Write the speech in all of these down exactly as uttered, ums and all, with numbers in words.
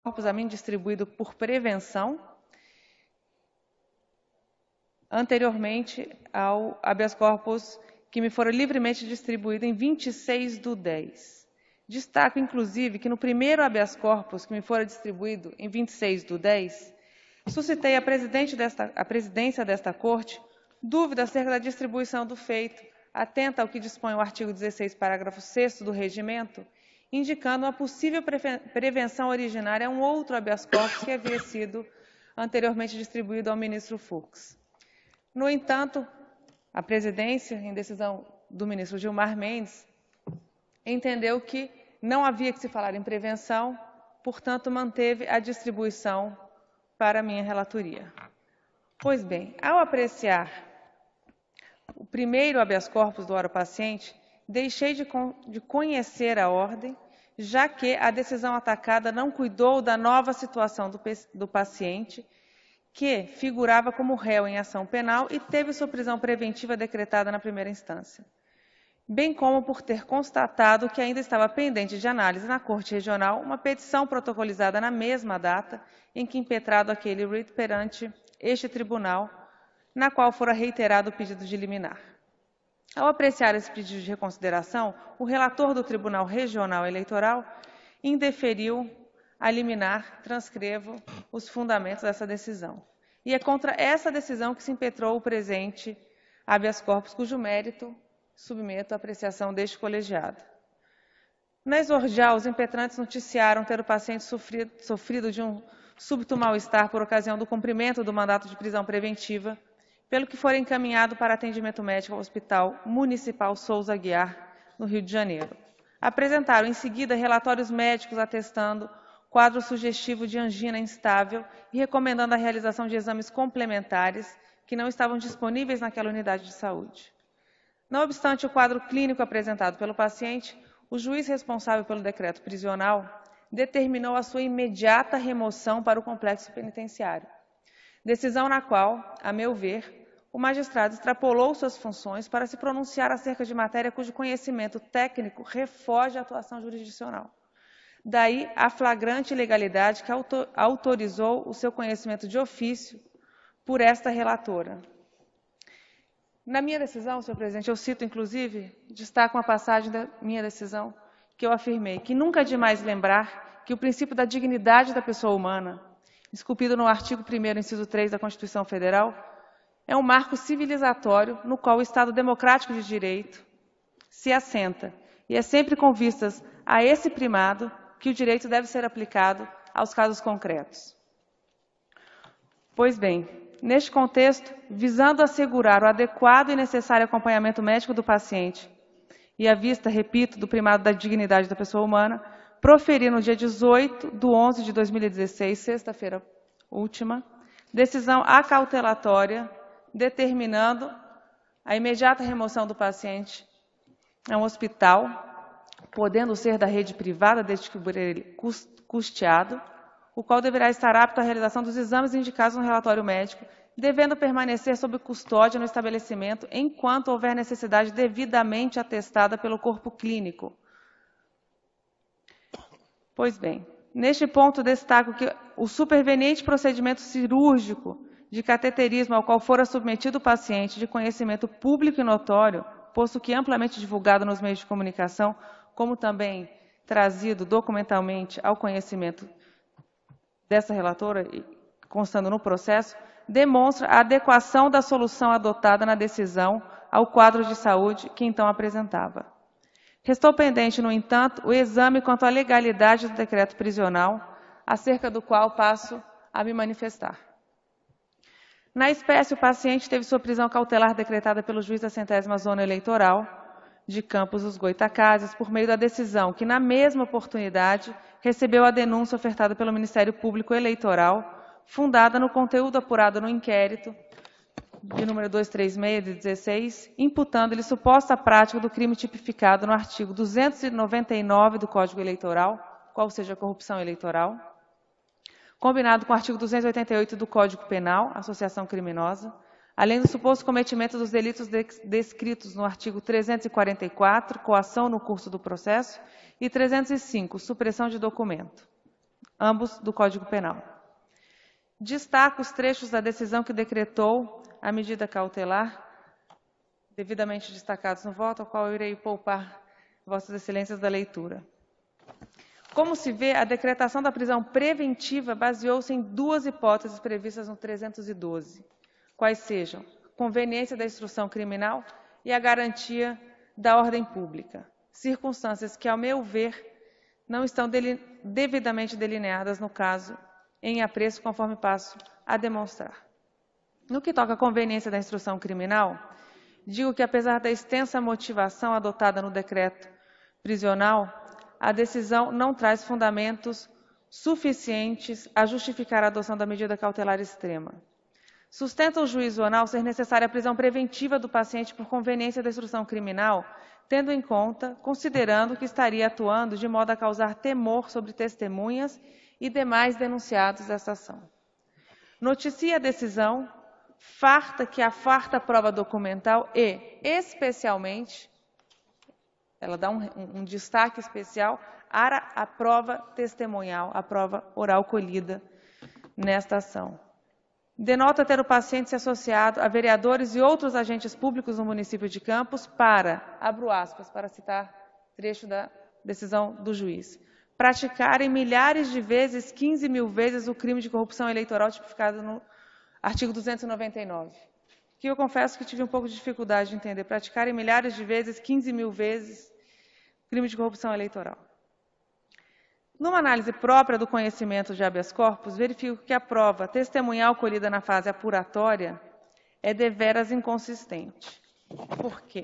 corpus a mim distribuído por prevenção, anteriormente ao habeas corpus que me fora livremente distribuído em vinte e seis do dez. Destaco, inclusive, que no primeiro habeas corpus que me fora distribuído em vinte e seis do dez, suscitei a, presidente desta, a presidência desta Corte dúvida acerca da distribuição do feito, atenta ao que dispõe o artigo dezesseis, parágrafo sexto do Regimento, indicando uma possível prevenção originária a um outro habeas corpus que havia sido anteriormente distribuído ao ministro Fux. No entanto, a presidência, em decisão do ministro Gilmar Mendes, entendeu que não havia que se falar em prevenção, portanto, manteve a distribuição para a minha relatoria. Pois bem, ao apreciar o primeiro habeas corpus do ora paciente, deixei de, con de conhecer a ordem, já que a decisão atacada não cuidou da nova situação do, do paciente, que figurava como réu em ação penal e teve sua prisão preventiva decretada na primeira instância, bem como por ter constatado que ainda estava pendente de análise na Corte Regional uma petição protocolizada na mesma data em que impetrado aquele writ perante este tribunal, na qual fora reiterado o pedido de liminar. Ao apreciar esse pedido de reconsideração, o relator do Tribunal Regional Eleitoral indeferiu a liminar, transcrevo os fundamentos dessa decisão. E é contra essa decisão que se impetrou o presente habeas corpus, cujo mérito submeto à apreciação deste colegiado. Na exordial, os impetrantes noticiaram ter o paciente sofrido, sofrido de um súbito mal-estar por ocasião do cumprimento do mandato de prisão preventiva, pelo que foi encaminhado para atendimento médico ao Hospital Municipal Souza Aguiar, no Rio de Janeiro. Apresentaram, em seguida, relatórios médicos atestando quadro sugestivo de angina instável e recomendando a realização de exames complementares que não estavam disponíveis naquela unidade de saúde. Não obstante o quadro clínico apresentado pelo paciente, o juiz responsável pelo decreto prisional determinou a sua imediata remoção para o complexo penitenciário. Decisão na qual, a meu ver, o magistrado extrapolou suas funções para se pronunciar acerca de matéria cujo conhecimento técnico refoge a atuação jurisdicional. Daí a flagrante ilegalidade que autorizou o seu conhecimento de ofício por esta relatora. Na minha decisão, senhor presidente, eu cito, inclusive, destaco uma passagem da minha decisão, que eu afirmei que nunca é demais lembrar que o princípio da dignidade da pessoa humana, esculpido no artigo primeiro, inciso três da Constituição Federal, é um marco civilizatório no qual o Estado democrático de direito se assenta, e é sempre com vistas a esse primado que o direito deve ser aplicado aos casos concretos. Pois bem, neste contexto, visando assegurar o adequado e necessário acompanhamento médico do paciente e à vista, repito, do primado da dignidade da pessoa humana, proferi no dia dezoito de onze de dois mil e dezesseis, sexta-feira última, decisão acautelatória determinando a imediata remoção do paciente a um hospital, podendo ser da rede privada, desde que por ele custeado, o qual deverá estar apto à realização dos exames indicados no relatório médico, devendo permanecer sob custódia no estabelecimento enquanto houver necessidade devidamente atestada pelo corpo clínico. Pois bem, neste ponto destaco que o superveniente procedimento cirúrgico de cateterismo ao qual fora submetido o paciente de conhecimento público e notório, posto que amplamente divulgado nos meios de comunicação, como também trazido documentalmente ao conhecimento dessa relatora, constando no processo, demonstra a adequação da solução adotada na decisão ao quadro de saúde que então apresentava. Restou pendente, no entanto, o exame quanto à legalidade do decreto prisional, acerca do qual passo a me manifestar. Na espécie, o paciente teve sua prisão cautelar decretada pelo juiz da centésima zona eleitoral de Campos dos Goitacazes, por meio da decisão que, na mesma oportunidade, recebeu a denúncia ofertada pelo Ministério Público Eleitoral, fundada no conteúdo apurado no inquérito de número duzentos e trinta e seis de dezesseis, imputando-lhe suposta prática do crime tipificado no artigo duzentos e noventa e nove do Código Eleitoral, qual seja a corrupção eleitoral, combinado com o artigo duzentos e oitenta e oito do Código Penal, associação criminosa, além do suposto cometimento dos delitos descritos no artigo trezentos e quarenta e quatro, coação no curso do processo, e trezentos e cinco, supressão de documento, ambos do Código Penal. Destaco os trechos da decisão que decretou a medida cautelar, devidamente destacados no voto, ao qual eu irei poupar Vossas Excelências da leitura. Como se vê, a decretação da prisão preventiva baseou-se em duas hipóteses previstas no trezentos e doze, quais sejam conveniência da instrução criminal e a garantia da ordem pública, circunstâncias que, ao meu ver, não estão deli- devidamente delineadas no caso em apreço, conforme passo a demonstrar. No que toca à conveniência da instrução criminal, digo que, apesar da extensa motivação adotada no decreto prisional, a decisão não traz fundamentos suficientes a justificar a adoção da medida cautelar extrema. Sustenta o juízo oral ser necessária a prisão preventiva do paciente por conveniência da instrução criminal, tendo em conta, considerando que estaria atuando de modo a causar temor sobre testemunhas e demais denunciados desta ação. Noticia a decisão farta que a farta prova documental e, especialmente, ela dá um, um destaque especial à a prova testemunhal, a prova oral colhida nesta ação. Denota ter o paciente se associado a vereadores e outros agentes públicos no município de Campos para, abro aspas, para citar trecho da decisão do juiz, praticarem milhares de vezes, quinze mil vezes, o crime de corrupção eleitoral tipificado no artigo duzentos e noventa e nove, que eu confesso que tive um pouco de dificuldade de entender, praticarem milhares de vezes, quinze mil vezes, crime de corrupção eleitoral. Numa análise própria do conhecimento de habeas corpus, verifico que a prova testemunhal colhida na fase apuratória é deveras inconsistente. Por quê?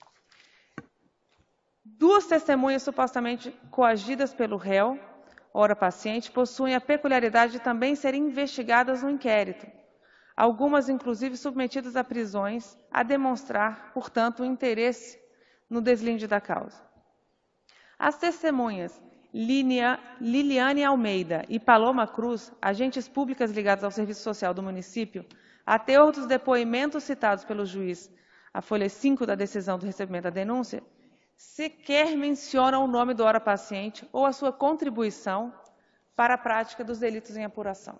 Duas testemunhas supostamente coagidas pelo réu, ora paciente, possuem a peculiaridade de também serem investigadas no inquérito, algumas inclusive submetidas a prisões, a demonstrar, portanto, o interesse no deslinde da causa. As testemunhas Linia, Liliane Almeida e Paloma Cruz, agentes públicas ligadas ao serviço social do município, a teor dos depoimentos citados pelo juiz, a folha cinco da decisão do recebimento da denúncia, sequer mencionam o nome do ora paciente ou a sua contribuição para a prática dos delitos em apuração.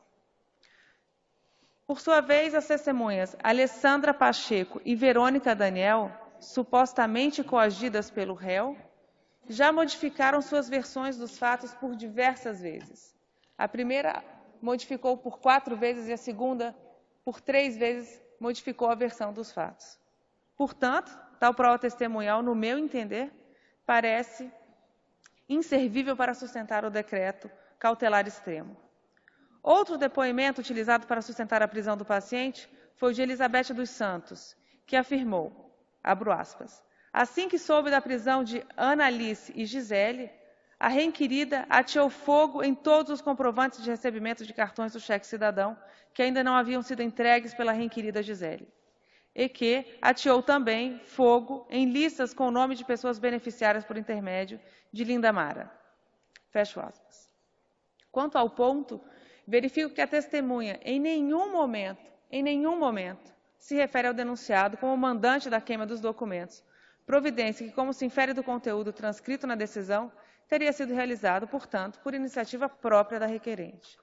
Por sua vez, as testemunhas Alessandra Pacheco e Verônica Daniel, supostamente coagidas pelo réu, já modificaram suas versões dos fatos por diversas vezes. A primeira modificou por quatro vezes e a segunda, por três vezes, modificou a versão dos fatos. Portanto, tal prova testemunhal, no meu entender, parece inservível para sustentar o decreto cautelar extremo. Outro depoimento utilizado para sustentar a prisão do paciente foi o de Elizabeth dos Santos, que afirmou, abro aspas, assim que soube da prisão de Ana Alice e Gisele, a requerida ateou fogo em todos os comprovantes de recebimento de cartões do cheque cidadão que ainda não haviam sido entregues pela requerida Gisele, e que ateou também fogo em listas com o nome de pessoas beneficiárias por intermédio de Linda Mara. Fecho aspas. Quanto ao ponto, verifico que a testemunha em nenhum momento, em nenhum momento, se refere ao denunciado como mandante da queima dos documentos, providência que, como se infere do conteúdo transcrito na decisão, teria sido realizado, portanto, por iniciativa própria da requerente.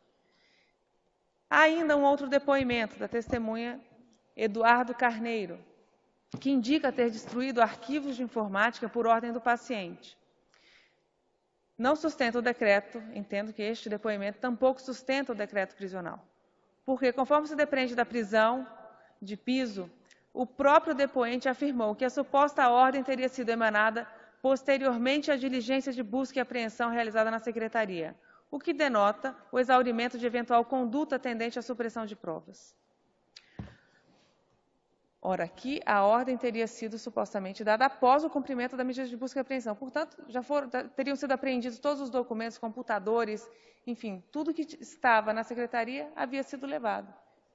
Há ainda um outro depoimento da testemunha Eduardo Carneiro, que indica ter destruído arquivos de informática por ordem do paciente. Não sustenta o decreto, entendo que este depoimento tampouco sustenta o decreto prisional, porque, conforme se depreende da prisão de piso, o próprio depoente afirmou que a suposta ordem teria sido emanada posteriormente à diligência de busca e apreensão realizada na Secretaria, o que denota o exaurimento de eventual conduta tendente à supressão de provas. Ora, aqui a ordem teria sido supostamente dada após o cumprimento da medida de busca e apreensão. Portanto, já foram, teriam sido apreendidos todos os documentos, computadores, enfim, tudo que estava na Secretaria havia sido levado.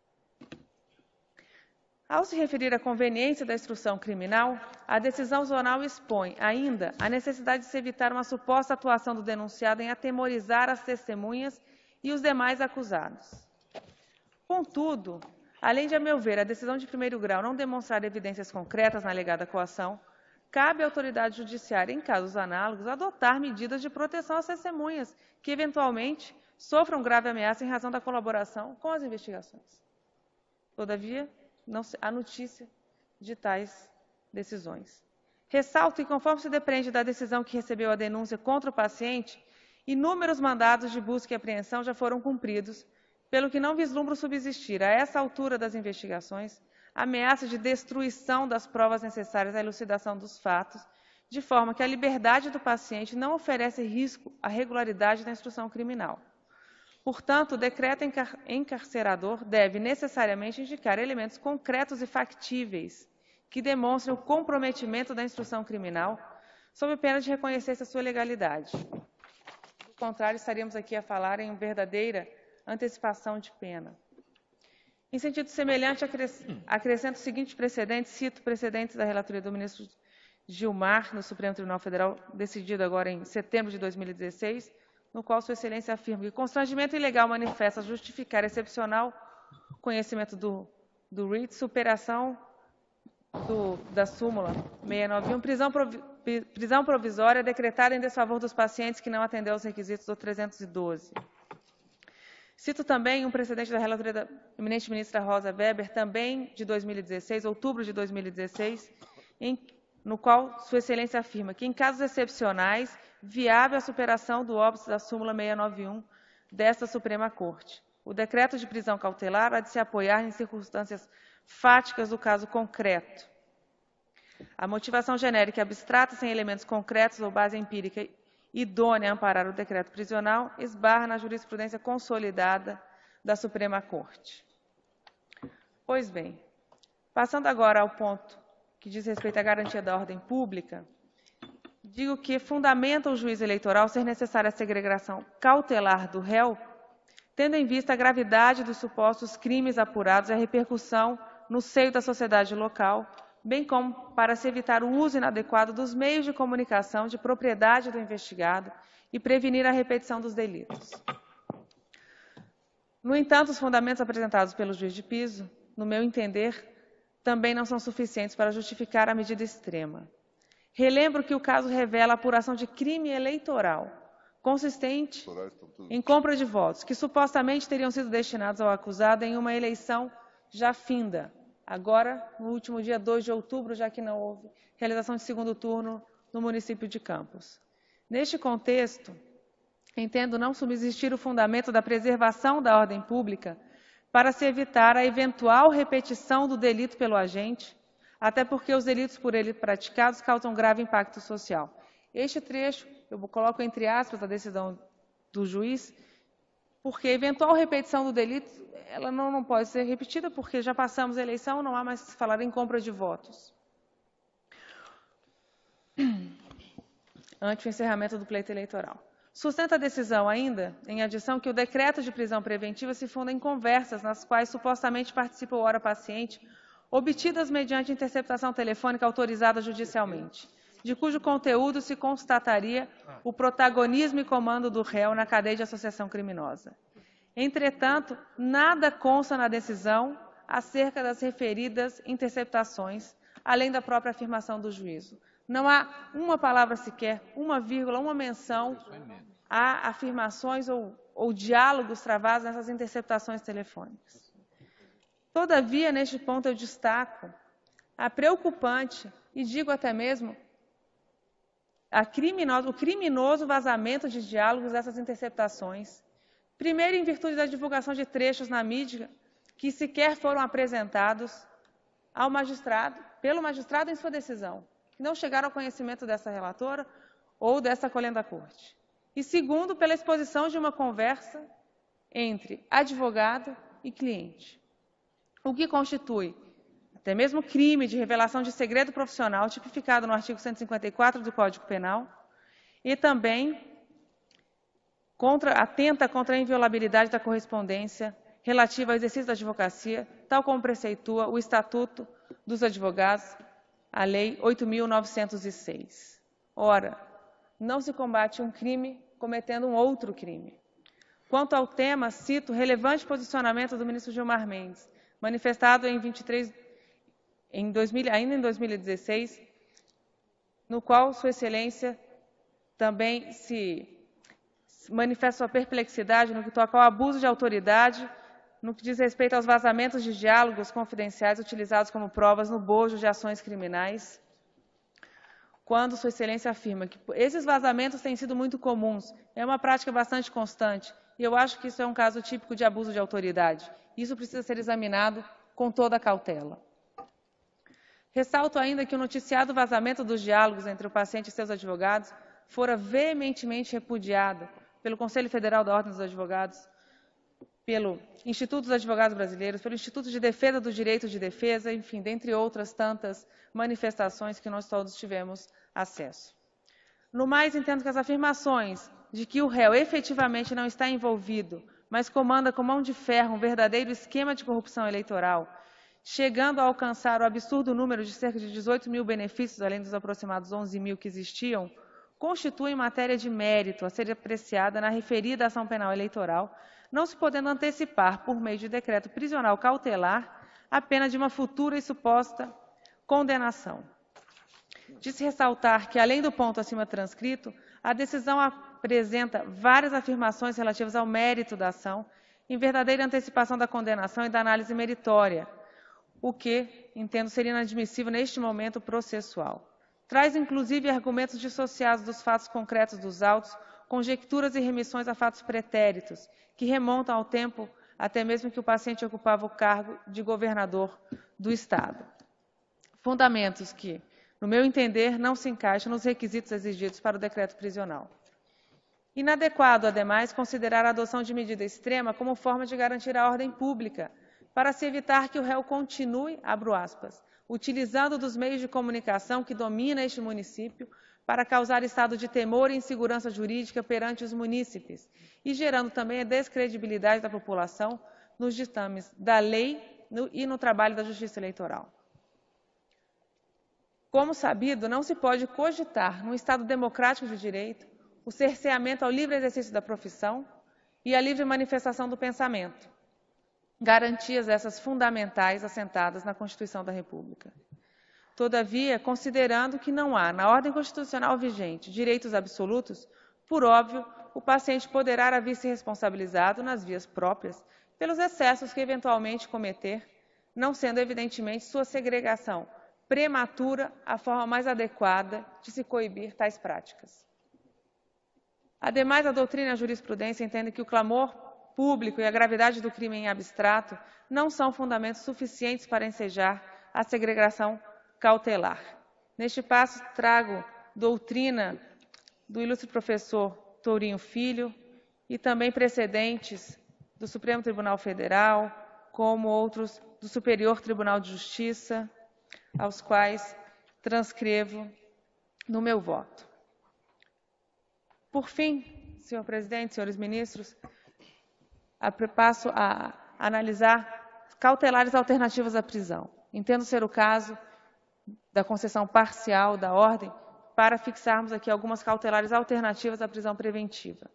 Ao se referir à conveniência da instrução criminal, a decisão zonal expõe ainda a necessidade de se evitar uma suposta atuação do denunciado em atemorizar as testemunhas e os demais acusados. Contudo, além de, a meu ver, a decisão de primeiro grau não demonstrar evidências concretas na alegada coação, cabe à autoridade judiciária, em casos análogos, adotar medidas de proteção às testemunhas que, eventualmente, sofram grave ameaça em razão da colaboração com as investigações. Todavia, não há notícia de tais decisões. Ressalto que, conforme se depreende da decisão que recebeu a denúncia contra o paciente, inúmeros mandados de busca e apreensão já foram cumpridos, pelo que não vislumbro subsistir, a essa altura das investigações, ameaça de destruição das provas necessárias à elucidação dos fatos, de forma que a liberdade do paciente não oferece risco à regularidade da instrução criminal. Portanto, o decreto encar encarcerador deve necessariamente indicar elementos concretos e factíveis que demonstrem o comprometimento da instrução criminal, sob pena de reconhecer-se a sua legalidade. Do contrário, estaríamos aqui a falar em verdadeira antecipação de pena. Em sentido semelhante, acrescento o seguinte precedente, cito precedentes da relatoria do ministro Gilmar, no Supremo Tribunal Federal, decidido agora em setembro de dois mil e dezesseis, no qual Sua Excelência afirma que constrangimento ilegal manifesta justificar excepcional conhecimento do, do R I T, superação do, da súmula seiscentos e noventa e um, prisão, provi, prisão provisória decretada em desfavor dos pacientes que não atendeu aos requisitos do trezentos e doze. Cito também um precedente da relatoria da eminente ministra Rosa Weber, também de dois mil e dezesseis, outubro de dois mil e dezesseis, em, no qual Sua Excelência afirma que, em casos excepcionais, viável a superação do óbice da súmula seiscentos e noventa e um desta Suprema Corte. O decreto de prisão cautelar há de se apoiar em circunstâncias fáticas do caso concreto. A motivação genérica e abstrata, sem elementos concretos ou base empírica idônea a amparar o decreto prisional, esbarra na jurisprudência consolidada da Suprema Corte. Pois bem, passando agora ao ponto que diz respeito à garantia da ordem pública, digo que fundamenta o juiz eleitoral ser necessária a segregação cautelar do réu, tendo em vista a gravidade dos supostos crimes apurados e a repercussão no seio da sociedade local, bem como para se evitar o uso inadequado dos meios de comunicação de propriedade do investigado e prevenir a repetição dos delitos. No entanto, os fundamentos apresentados pelo juiz de piso, no meu entender, também não são suficientes para justificar a medida extrema. Relembro que o caso revela a apuração de crime eleitoral, consistente em compra de votos, que supostamente teriam sido destinados ao acusado em uma eleição já finda, agora no último dia dois de outubro, já que não houve realização de segundo turno no município de Campos. Neste contexto, entendo não subsistir o fundamento da preservação da ordem pública para se evitar a eventual repetição do delito pelo agente, até porque os delitos por ele praticados causam grave impacto social. Este trecho, eu coloco entre aspas a decisão do juiz, porque a eventual repetição do delito, ela não, não pode ser repetida, porque já passamos a eleição, não há mais que se falar em compra de votos. Ante o encerramento do pleito eleitoral. Sustenta a decisão ainda, em adição, que o decreto de prisão preventiva se funda em conversas nas quais supostamente participa o hora paciente, obtidas mediante interceptação telefônica autorizada judicialmente, de cujo conteúdo se constataria o protagonismo e comando do réu na cadeia de associação criminosa. Entretanto, nada consta na decisão acerca das referidas interceptações, além da própria afirmação do juízo. Não há uma palavra sequer, uma vírgula, uma menção a afirmações ou, ou diálogos travados nessas interceptações telefônicas. Todavia, neste ponto, eu destaco a preocupante, e digo até mesmo, a criminoso, o criminoso vazamento de diálogos dessas interceptações. Primeiro, em virtude da divulgação de trechos na mídia que sequer foram apresentados ao magistrado, pelo magistrado em sua decisão, que não chegaram ao conhecimento dessa relatora ou dessa colenda corte. E segundo, pela exposição de uma conversa entre advogado e cliente, o que constitui até mesmo crime de revelação de segredo profissional, tipificado no artigo cento e cinquenta e quatro do Código Penal, e também contra, atenta contra a inviolabilidade da correspondência relativa ao exercício da advocacia, tal como preceitua o Estatuto dos Advogados, a Lei oito mil novecentos e seis. Ora, não se combate um crime cometendo um outro crime. Quanto ao tema, cito o relevante posicionamento do ministro Gilmar Mendes, manifestado em vinte e três, em dois mil, ainda em dois mil e dezesseis, no qual Sua Excelência também se manifesta sua perplexidade no que toca ao abuso de autoridade, no que diz respeito aos vazamentos de diálogos confidenciais utilizados como provas no bojo de ações criminais, quando Sua Excelência afirma que esses vazamentos têm sido muito comuns, é uma prática bastante constante, e eu acho que isso é um caso típico de abuso de autoridade. Isso precisa ser examinado com toda a cautela. Ressalto ainda que o noticiado vazamento dos diálogos entre o paciente e seus advogados fora veementemente repudiado pelo Conselho Federal da Ordem dos Advogados, pelo Instituto dos Advogados Brasileiros, pelo Instituto de Defesa do Direito de Defesa, enfim, dentre outras tantas manifestações que nós todos tivemos acesso. No mais, entendo que as afirmações de que o réu efetivamente não está envolvido, mas comanda com mão de ferro um verdadeiro esquema de corrupção eleitoral, chegando a alcançar o absurdo número de cerca de dezoito mil benefícios, além dos aproximados onze mil que existiam, constituem matéria de mérito a ser apreciada na referida ação penal eleitoral, não se podendo antecipar, por meio de decreto prisional cautelar, a pena de uma futura e suposta condenação. De-se ressaltar que, além do ponto acima transcrito, a decisão apresenta várias afirmações relativas ao mérito da ação, em verdadeira antecipação da condenação e da análise meritória, o que, entendo, seria inadmissível neste momento processual. Traz, inclusive, argumentos dissociados dos fatos concretos dos autos, conjecturas e remissões a fatos pretéritos, que remontam ao tempo até mesmo que o paciente ocupava o cargo de governador do Estado. Fundamentos que, no meu entender, não se encaixam nos requisitos exigidos para o decreto prisional. Inadequado, ademais, considerar a adoção de medida extrema como forma de garantir a ordem pública, para se evitar que o réu continue, abro aspas, utilizando dos meios de comunicação que domina este município para causar estado de temor e insegurança jurídica perante os munícipes e gerando também a descredibilidade da população nos ditames da lei no, e no trabalho da Justiça Eleitoral. Como sabido, não se pode cogitar, num Estado democrático de direito, o cerceamento ao livre exercício da profissão e à livre manifestação do pensamento, garantias essas fundamentais assentadas na Constituição da República. Todavia, considerando que não há, na ordem constitucional vigente, direitos absolutos, por óbvio, o paciente poderá vir-se responsabilizado nas vias próprias pelos excessos que eventualmente cometer, não sendo evidentemente sua segregação prematura a forma mais adequada de se coibir tais práticas. Ademais, a doutrina e a jurisprudência entendem que o clamor público e a gravidade do crime em abstrato não são fundamentos suficientes para ensejar a segregação cautelar. Neste passo, trago doutrina do ilustre professor Tourinho Filho e também precedentes do Supremo Tribunal Federal, como outros do Superior Tribunal de Justiça, aos quais transcrevo no meu voto. Por fim, senhor presidente, senhores ministros, passo a analisar cautelares alternativas à prisão. Entendo ser o caso da concessão parcial da ordem para fixarmos aqui algumas cautelares alternativas à prisão preventiva.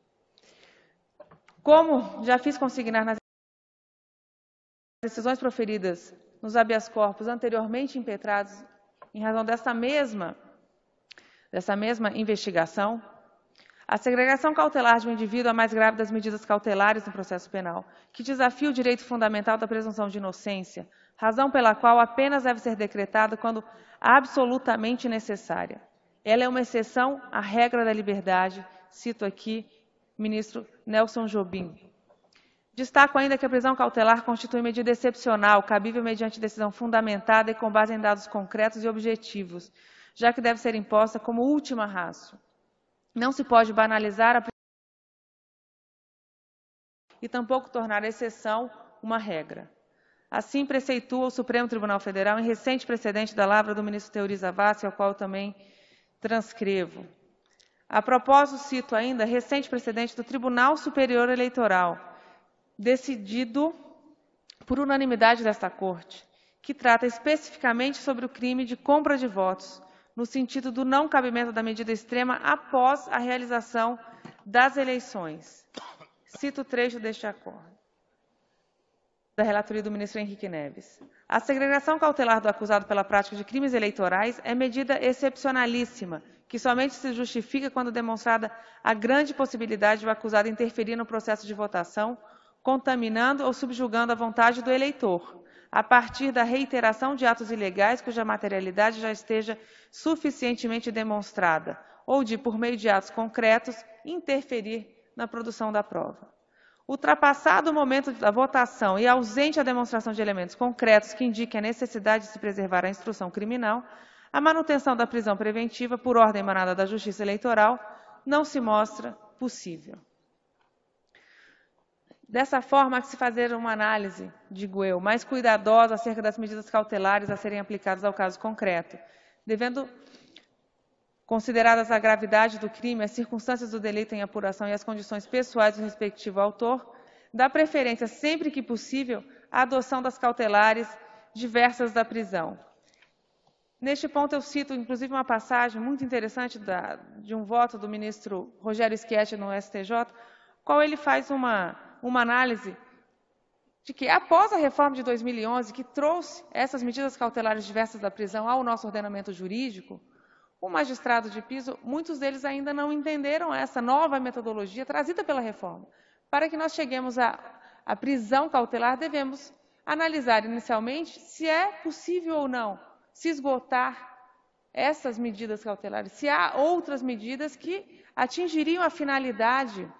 Como já fiz consignar nas decisões proferidas nos habeas corpus anteriormente impetrados em razão dessa mesma, dessa mesma investigação, a segregação cautelar de um indivíduo é a mais grave das medidas cautelares no processo penal, que desafia o direito fundamental da presunção de inocência, razão pela qual apenas deve ser decretada quando absolutamente necessária. Ela é uma exceção à regra da liberdade, cito aqui ministro Nelson Jobim. Destaco ainda que a prisão cautelar constitui medida excepcional, cabível mediante decisão fundamentada e com base em dados concretos e objetivos, já que deve ser imposta como última ratio. Não se pode banalizar a e tampouco tornar a exceção uma regra. Assim preceitua o Supremo Tribunal Federal em recente precedente da lavra do ministro Teori Zavascki, ao qual também transcrevo. A propósito, cito ainda recente precedente do Tribunal Superior Eleitoral, decidido por unanimidade desta Corte, que trata especificamente sobre o crime de compra de votos, no sentido do não cabimento da medida extrema após a realização das eleições. Cito o trecho deste acordo. da relatoria do ministro Henrique Neves. A segregação cautelar do acusado pela prática de crimes eleitorais é medida excepcionalíssima, que somente se justifica quando demonstrada a grande possibilidade de o acusado interferir no processo de votação, contaminando ou subjugando a vontade do eleitor, a partir da reiteração de atos ilegais cuja materialidade já esteja suficientemente demonstrada, ou de, por meio de atos concretos, interferir na produção da prova. Ultrapassado o momento da votação e ausente a demonstração de elementos concretos que indiquem a necessidade de se preservar a instrução criminal, a manutenção da prisão preventiva por ordem emanada da Justiça Eleitoral não se mostra possível. Dessa forma, há que se fazer uma análise, digo eu, mais cuidadosa acerca das medidas cautelares a serem aplicadas ao caso concreto, devendo, consideradas a gravidade do crime, as circunstâncias do delito em apuração e as condições pessoais do respectivo autor, dá preferência, sempre que possível, à adoção das cautelares diversas da prisão. Neste ponto, eu cito, inclusive, uma passagem muito interessante da, de um voto do ministro Rogério Schietti no S T J, qual ele faz uma, uma análise de que, após a reforma de dois mil e onze, que trouxe essas medidas cautelares diversas da prisão ao nosso ordenamento jurídico, o magistrado de piso, muitos deles ainda não entenderam essa nova metodologia trazida pela reforma. Para que nós cheguemos à, à prisão cautelar, devemos analisar inicialmente se é possível ou não se esgotar essas medidas cautelares, se há outras medidas que atingiriam a finalidade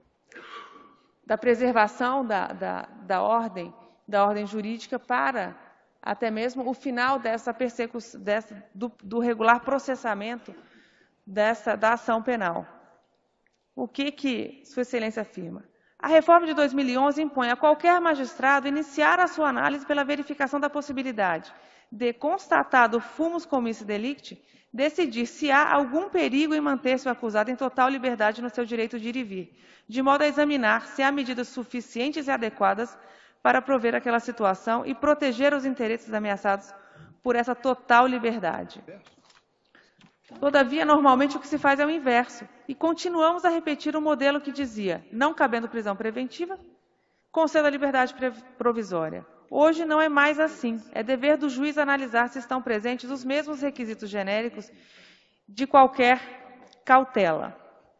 da preservação da, da, da ordem, da ordem jurídica para até mesmo o final dessa persecução, dessa, do, do regular processamento dessa, da ação penal. O que que Sua Excelência afirma? A reforma de dois mil e onze impõe a qualquer magistrado iniciar a sua análise pela verificação da possibilidade de, constatado fumus commissi delicti, decidir se há algum perigo em manter-se o acusado em total liberdade no seu direito de ir e vir, de modo a examinar se há medidas suficientes e adequadas para prover aquela situação e proteger os interesses ameaçados por essa total liberdade. Todavia, normalmente o que se faz é o inverso, e continuamos a repetir o modelo que dizia, não cabendo prisão preventiva, conceda a liberdade provisória. Hoje não é mais assim, é dever do juiz analisar se estão presentes os mesmos requisitos genéricos de qualquer cautela.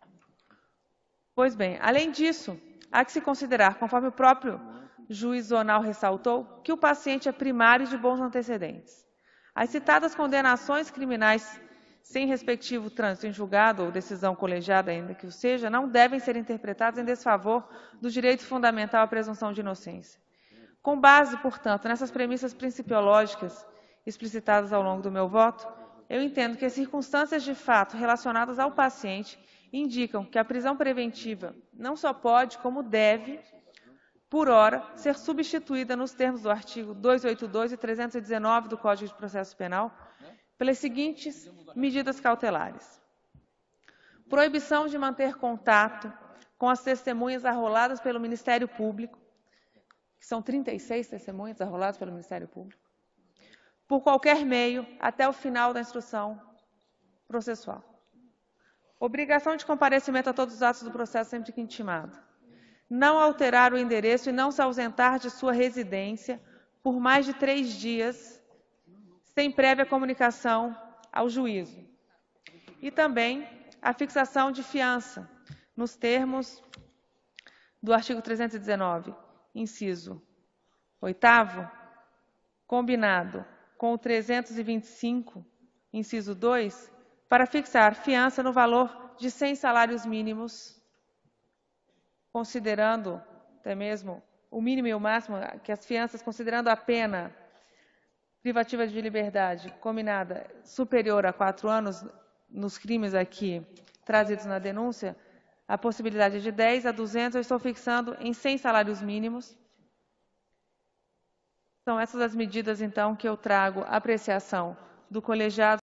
Pois bem, além disso, há que se considerar, conforme o próprio juiz zonal ressaltou, que o paciente é primário de bons antecedentes. As citadas condenações criminais sem respectivo trânsito em julgado ou decisão colegiada, ainda que o seja, não devem ser interpretadas em desfavor do direito fundamental à presunção de inocência. Com base, portanto, nessas premissas principiológicas explicitadas ao longo do meu voto, eu entendo que as circunstâncias de fato relacionadas ao paciente indicam que a prisão preventiva não só pode, como deve, por hora, ser substituída nos termos do artigo duzentos e oitenta e dois e trezentos e dezenove do Código de Processo Penal pelas seguintes medidas cautelares. Proibição de manter contato com as testemunhas arroladas pelo Ministério Público, que são trinta e seis testemunhas arroladas pelo Ministério Público, por qualquer meio, até o final da instrução processual. Obrigação de comparecimento a todos os atos do processo sempre que intimado. Não alterar o endereço e não se ausentar de sua residência por mais de três dias, sem prévia comunicação ao juízo. E também a fixação de fiança, nos termos do artigo trezentos e dezenove, inciso oitavo, combinado com o trezentos e vinte e cinco, inciso dois, para fixar fiança no valor de cem salários mínimos, considerando até mesmo o mínimo e o máximo, que as fianças, considerando a pena privativa de liberdade combinada superior a quatro anos, nos crimes aqui trazidos na denúncia, a possibilidade de dez a duzentos, eu estou fixando em cem salários mínimos. São essas as medidas, então, que eu trago à apreciação do colegiado.